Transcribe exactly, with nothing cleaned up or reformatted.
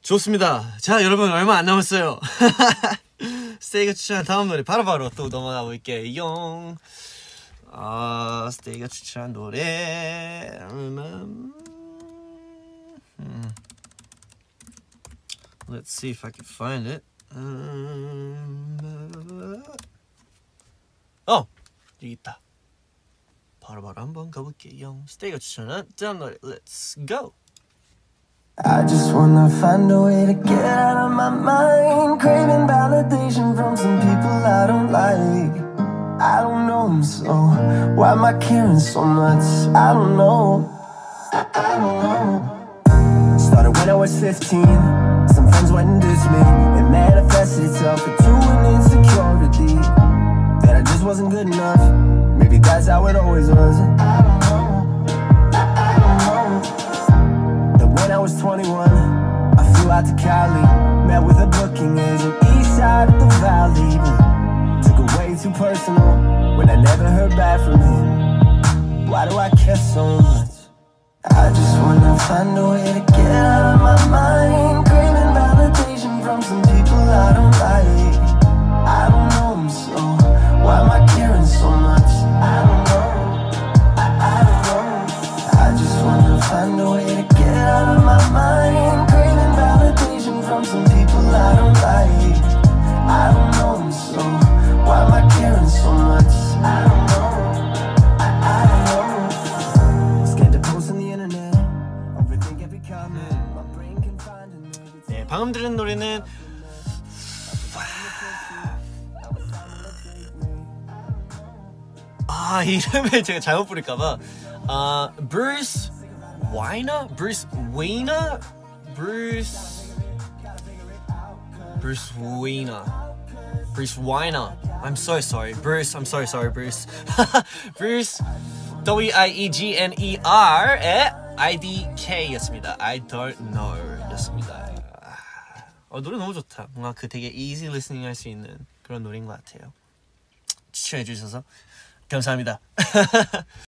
좋습니다. 자, 여러분 얼마 안 남았어요. 스테이가 추천한 다음 노래 바로바로 또 넘어가 볼게요. 아, 스테이가 추천한 노래 음, 음. Let's see if I can find it. 음, 어! 여기 있다. 바로바로 한번 가볼게요. 스테이가 추천한 다음 노래 Let's go! I just wanna find a way to get out of my mind, craving validation from some people I don't like. I don't know them, so why am I caring so much? I don't know. I, I don't know. Started when I was fifteen. Some friends went and ditched me. It manifested itself into an insecurity that I just wasn't good enough. Maybe that's how it always was. I don't know. I, I don't know. Then when I was twenty-one, I flew out to Cali, met with a booking agent east side of the valley, but took it way too personal when I never heard back from him. Why do I care so much? I just wanna find a way to get out of my mind, craving validation from some people I don't like. I don't know them, so why am I caring so much? I don't know. I, I don't know. I just wanna find a way to get out of my mind, craving validation from some people I don't like. I don't know them, so why am I caring so much? I don't know. I, I don't know. Scared to post on the internet, overthink every comment. My brain can find a negative. 네, 방금 들은 노래는 아, 이름을 제가 잘못 부를까봐 아, 브루이스 와이너? 브루이스 위너? 브루이스 브루이스 위너 브루이스 와이너 I'm so sorry Bruce I'm so sorry Bruce Bruce W I E G N E R의 I D K 였습니다. I don't know 였습니다. 어, 노래 너무 좋다. 뭔가 그 되게 easy listening 할 수 있는 그런 노래인 것 같아요. 추천해 주셔서 감사합니다.